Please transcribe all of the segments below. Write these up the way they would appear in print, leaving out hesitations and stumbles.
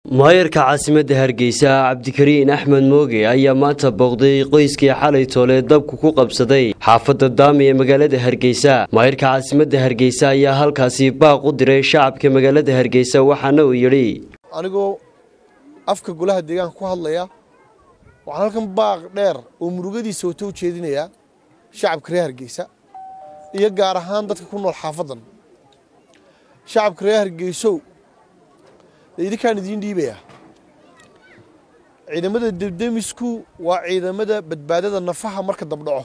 maayarka caasimadda Hargeysa Cabdikariin Axmed Mooge ayaa maanta booqday qoyskii xalay toole dabku ku qabsaday xaafadda Daami ee magaalada Hargeysa. Maayarka caasimadda Hargeysa ayaa halkaasi baaq u diray shacabka magaalada Hargeysa waxaana uu yiri anigoo afka golaha deegaanka ku hadlaya waxaan halkan baaq dheer oo murugadiisa u jeedinaya shacabka reer Hargeysa iyo gaar ahaan dadka ku nool xaafadan. shacabka reer Hargeysa idinkaan idin dhiibaya ciidamada debdemisku waa ciidamada badbaadada nafaha marka dabdhaco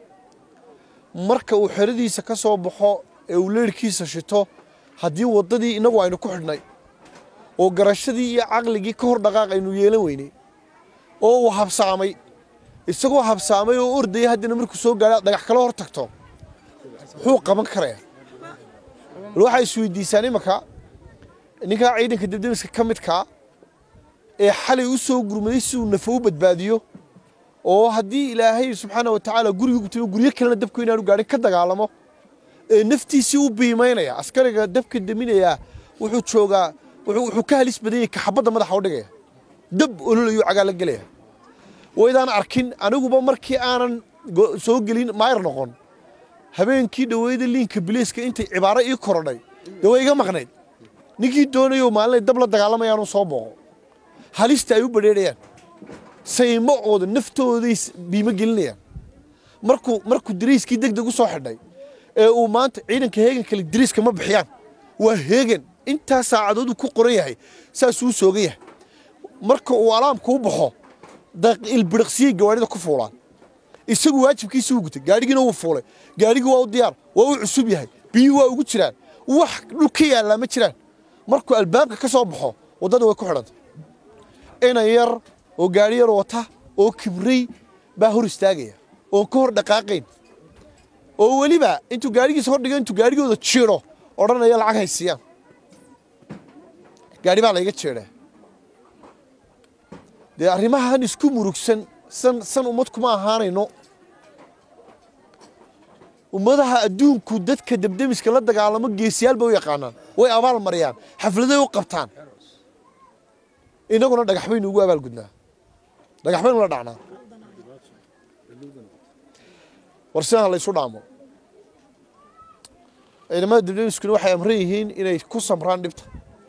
marka uu xiradiisa ka soo baxo ee uu leerkiisa shito hadii wadadii inagu aynu ku xidhnay oo garashadii iyo aqligii ka hor dhaqaaq aynu yeelan weynay oo uu habsaamay isagoo habsaamay oo orday hadina markuu soo gaaro dhagax kala hor tagto wuxuu qaban karaa waxa isweydiisaan imaka ninka ciidanka debdemiska ka midka ee xalay u soo gurmaday si uu nafo badbaadiyo oo hadii Ilaahay subhanahu wa ta'ala guriga gubtay guriga kale dabku inaanu gaarin ka dagaalamo ee naftiisi u biimaynaya askariga dabka daminaya wuxuu joogaa wuxuu ka halis badayay ka xabada madaxa u dhigaya dab ololayo cagaal galaya weydaan arkin aniguba markii aanan soo gelin maayar noqon habeenkii dhaweeyda liinka biliiska intay cibaaro ii korodhay dawayga maqnayd ninkii doonayo maalin dab la dagaalamayaan soo booqo halista ay u bareerayaan saymo oo naftooda biima gelinayaan markuu diriiskii degdeg u soo xidhay ee uu maanta ciidanka heegan kale diriiska ma bixiyaan waa heegan inta saacadood ku qoran yahay saas uu sooga yahay marka uu alaamku u baxo daqiiq birqsiga gawaarida ku fuulaan isagu waajibkiisa uu gutay gaarigina uu fuulay gaarigu waa u diyaar waa uu cusub yahay biyo waa ugu jiraan wax dhulka yaala ma jiraan markuu albaabka ka soo baxo wadada way ku xidhantay ina yar oo gaari yar wata oo kibray baa hor istaagaya oo ka hor dhaqaaqayn oo waliba intuu gaarigiisa hor dhigay intuu gaarigooda jiiro oranaya lacag haysiiyaan gaari baa la iga jeeray de arrimahan isku murugsan san umad kuma ahaanayno ummadaha adduunku dadka debdemiska la dagaalamo geesiyaal bay u yaqaanaan way abaal mariyaan xafladay u qabtaan inaguna dhagax baynu ugu abaal gudnaa dhagax baynu la dhacnaa warshadaha la isu dhaamo ciidamada debdemiskuna waxay amran yihiin inay ku samraan dhibta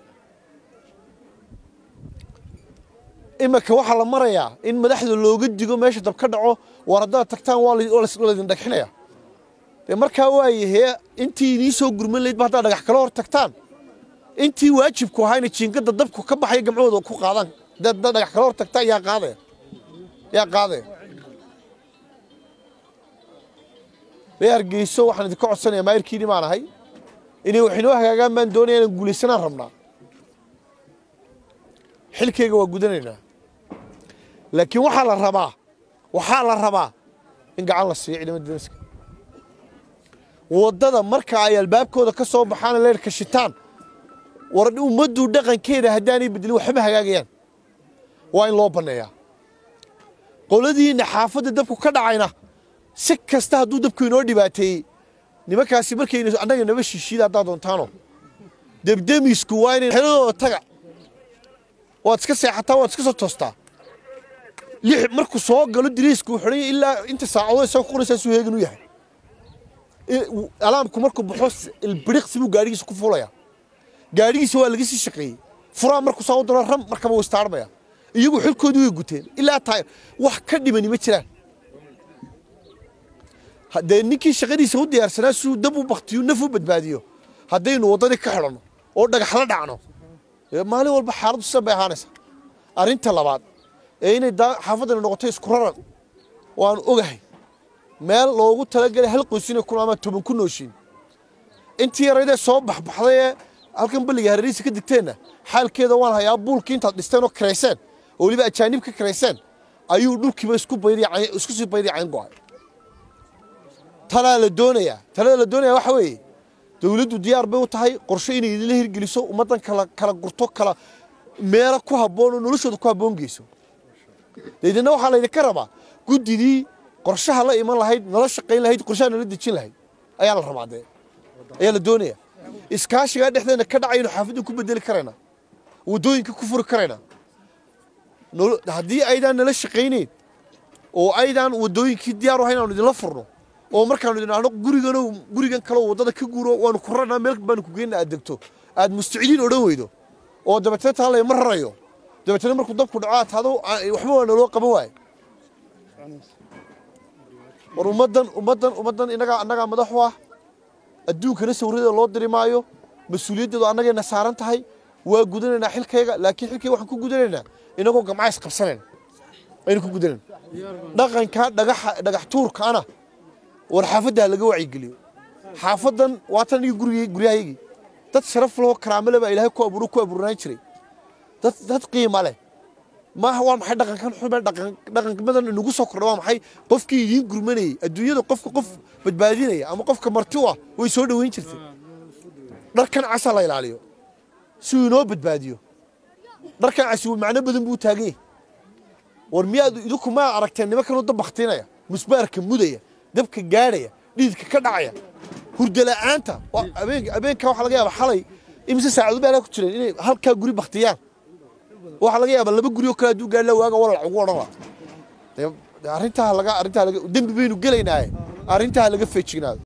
imaka waxa la marayaa in madaxda looga digo meesha dab ka dhaco war hadda tagtaan waa la idin dhagxinaya markaa waayahay intii idin soo gurman leed baa dhagax kala hor tagtaan intii waajibku ahaayna jiingada dabku ka baxay gamcooda ku qaadaan dad dhagax kala hor tagtaan yaa qaaday Hargeysa waxaan idin ka codsanayaa maayirkii dhimaanahay inay wax inoo hagaagaan baan doonayaa inaan guulaysanaan rabnaa xilkeyga waa gudanaynaa laakiin waxaa la rabaa in gacan la siiyo ciidamada debdemiska wadada marka ay albaabkooda ka soo baxaan leerka shitaan war umadu dhaqankeeda hadaanay bedel waxba hagaagayaan waa in loo baneeyaa qoladiina xaafadda dabku ka dhacayna si kasta haduu dabku inoo dhibaateeyay nimankaasi markay anaga naba shishiida hadaa doontaano debdemisku waa inay xeladooda taga waad iska seexataa waad iska soo toostaa markuu soo galo diriisku xidhay ilaa inta saacadood soo qoraysa soo heegan u yahay alaamku markuu baxo ilbiriqsi buu gaarigiisa ku fuulaya gaarigiisa waa laga sii shaqeeyay furaa markuu soo diro ram markaba uu istaarmaya iyagu xilkoodii way guteen ilaa taay wax ka dhimani ma jiraan hadee ninkii shaqadiisa u diyaarsanaa suu dab u baqtiyo nafu badbaadiyo hadaynu wadada ka xidhano oo dhagax la dhacno maalin walba xaaladu sabay ahaanaysa arinta labaad ee inay xaafadana noqoto isku raran waan ogahay meel loogu talagalay hal qoysina kuna ama 10 ku nooshin intii yarayda soo baxbaxday halkan baliga hareeriisa ka digteena xaalkeeda waan hayaa buulkii inta dhisteen oo kareyseen oo waliba ajaanib ka kareyseen ayuu dhulkiiba isku sii baydiyay go'ay talaa la doonaya waxa weeye dawladdu diyaar bay u tahay qorshe inay idin hirgeliso ummadan kala gurto kala meel ku haboon oo noloshooda ku haboon geyso deedna waxa la idinka rabaa gudidii qorshaha la iman lahayd nolosha shaqeyn lahayd qorshaha la dejin lahayd ayaa la rabaa ayaa la doonaya iskaashiga dhexdeena ka dhacay inuu xaafaddu ku bedeli karayna wadooyinka ku furi karaynaa haddii aydaan nala shaqaynayn oo aydaan wadooyinkii diyaar u ahayn aanu idinla furno oo markaanu idin ahno gurigan kale waddada ka guuro waanu ku rarnaa meel baanu ku geynna aad degto aad mustacidiin odhan weydo oo dabeetana taa layma rarayo dabeetana markuu dabku dhaco aad taado waxba waa naloo qaban waaye war ummaddan annagaa madax u ah adduunkana sawirada loo diri maayo mas-uuliyaddeedu annagayna saaran tahay waa gudanaynaa xilkayga laakiin xilkayga waxaan ku gudanaynaa inagoo gamcays qabsanayn aynu ku gudanayna dhaqanka dhagax tuurkaana war xaafadda laga wacyigeliyo xaafadan waa tan guryahaygii dad sharaf leh oo karaamo leh baa ilaahay ku abuurnaan jiray dad qiimo leh maaha waa maxay dhaqankan xubeen dhaqanmadan inagu soo kordha waa maxay qofkii idiin gurmanayay adduunyada qofka qof badbaadinaya ama qofka marti u ah way soo dhoweyn jirtay dharkan casa la ilaaliyo si uu inoo badbaadiyo dharkan casi macno badan buu taagan yahay war miyaad idinku ma aragteen nimankan dab baktiinaya musbaarka mudaya dabka gaadhaya dhididka ka dhacaya hurdo la'aanta habeenka waxaa laga yaabaa xalay imise saacadood baa ku jireen inay halkaa guri baktiyaan waxaa laga yaabaa 2 guri oo kala duwan gaadha waaga walaal ugu odhan waa arrintaa laga dembi baynu gelaynaa arrintaa laga feejignaado